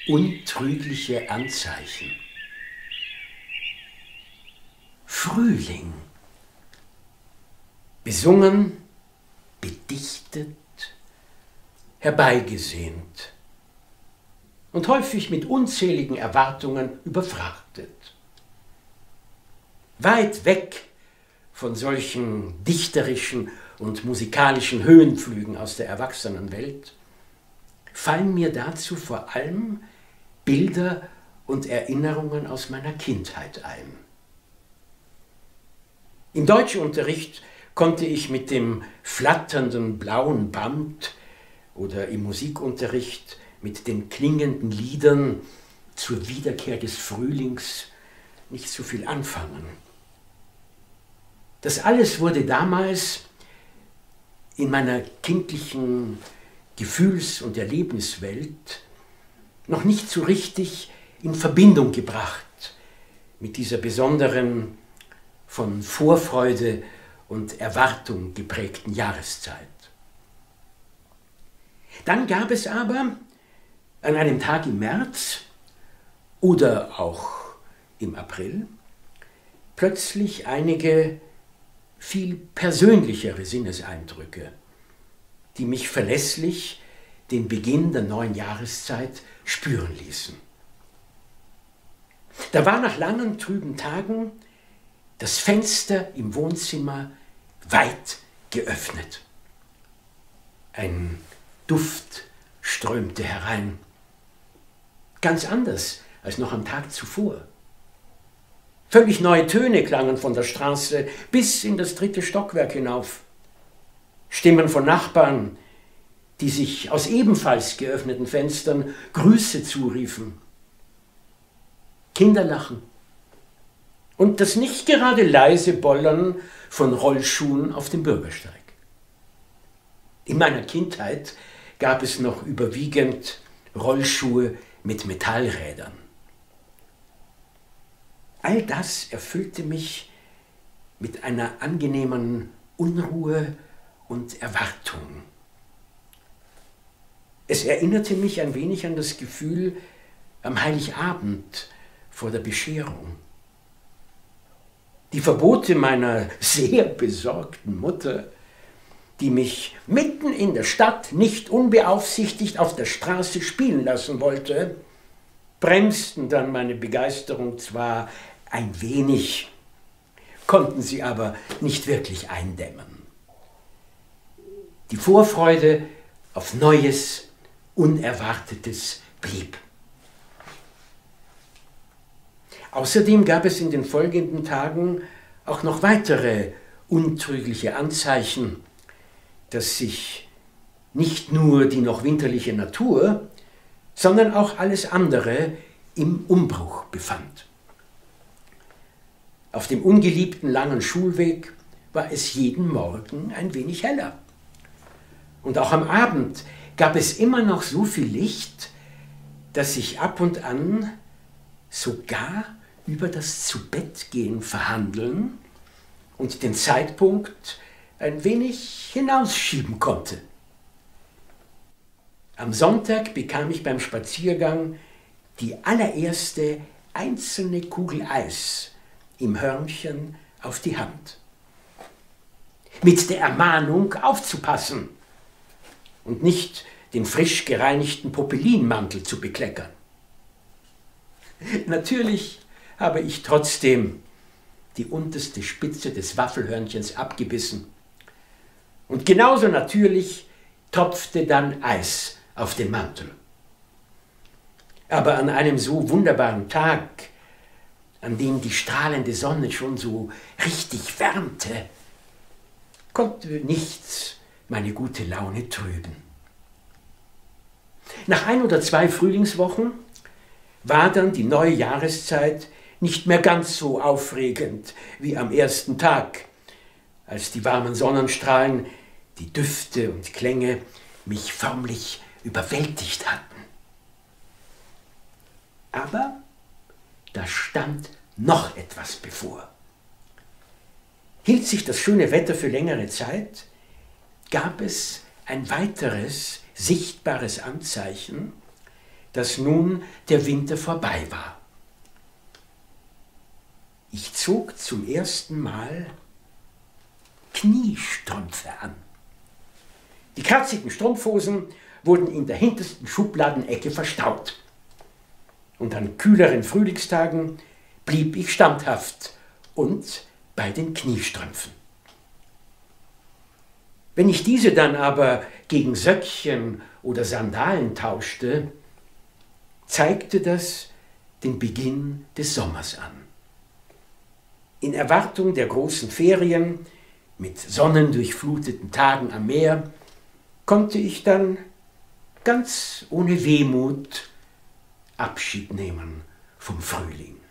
untrügliche Anzeichen. Frühling. Besungen, bedichtet, herbeigesehnt und häufig mit unzähligen Erwartungen überfrachtet. Weit weg von solchen dichterischen und musikalischen Höhenflügen aus der Erwachsenenwelt fallen mir dazu vor allem Bilder und Erinnerungen aus meiner Kindheit ein. Im Deutschunterricht konnte ich mit dem flatternden blauen Band oder im Musikunterricht mit den klingenden Liedern zur Wiederkehr des Frühlings nicht so viel anfangen. Das alles wurde damals in meiner kindlichen Gefühls- und Erlebniswelt noch nicht so richtig in Verbindung gebracht mit dieser besonderen, von Vorfreude und Erwartung geprägten Jahreszeit. Dann gab es aber an einem Tag im März oder auch im April plötzlich einige viel persönlichere Sinneseindrücke, die mich verlässlich den Beginn der neuen Jahreszeit spüren ließen. Da war nach langen, trüben Tagen das Fenster im Wohnzimmer weit geöffnet. Ein Duft strömte herein, ganz anders als noch am Tag zuvor. Völlig neue Töne klangen von der Straße bis in das 3. Stockwerk hinauf. Stimmen von Nachbarn, die sich aus ebenfalls geöffneten Fenstern Grüße zuriefen. Kinderlachen und das nicht gerade leise Bollern von Rollschuhen auf dem Bürgersteig. In meiner Kindheit gab es noch überwiegend Rollschuhe mit Metallrädern. All das erfüllte mich mit einer angenehmen Unruhe und Erwartung. Es erinnerte mich ein wenig an das Gefühl am Heiligabend vor der Bescherung. Die Verbote meiner sehr besorgten Mutter, die mich mitten in der Stadt nicht unbeaufsichtigt auf der Straße spielen lassen wollte, bremsten dann meine Begeisterung zwar ein wenig, konnten sie aber nicht wirklich eindämmen. Die Vorfreude auf Neues, Unerwartetes blieb. Außerdem gab es in den folgenden Tagen auch noch weitere untrügliche Anzeichen, dass sich nicht nur die noch winterliche Natur, sondern auch alles andere im Umbruch befand. Auf dem ungeliebten langen Schulweg war es jeden Morgen ein wenig heller. Und auch am Abend gab es immer noch so viel Licht, dass sich ab und an sogar über das Zubettgehen verhandeln und den Zeitpunkt ein wenig hinausschieben konnte. Am Sonntag bekam ich beim Spaziergang die allererste einzelne Kugel Eis im Hörnchen auf die Hand. Mit der Ermahnung aufzupassen und nicht den frisch gereinigten Popelinmantel zu bekleckern. Natürlich habe ich trotzdem die unterste Spitze des Waffelhörnchens abgebissen. Und genauso natürlich tropfte dann Eis auf den Mantel. Aber an einem so wunderbaren Tag, an dem die strahlende Sonne schon so richtig wärmte, konnte nichts meine gute Laune trüben. Nach 1 oder 2 Frühlingswochen war dann die neue Jahreszeit nicht mehr ganz so aufregend wie am ersten Tag, als die warmen Sonnenstrahlen, die Düfte und Klänge mich förmlich überwältigt hatten. Aber da stand noch etwas bevor. Hielt sich das schöne Wetter für längere Zeit, gab es ein weiteres sichtbares Anzeichen, dass nun der Winter vorbei war. Ich zog zum ersten Mal Kniestrümpfe an. Die kratzigen Strumpfhosen wurden in der hintersten Schubladenecke verstaut. Und an kühleren Frühlingstagen blieb ich standhaft und bei den Kniestrümpfen. Wenn ich diese dann aber gegen Söckchen oder Sandalen tauschte, zeigte das den Beginn des Sommers an. In Erwartung der großen Ferien mit sonnendurchfluteten Tagen am Meer konnte ich dann ganz ohne Wehmut Abschied nehmen vom Frühling.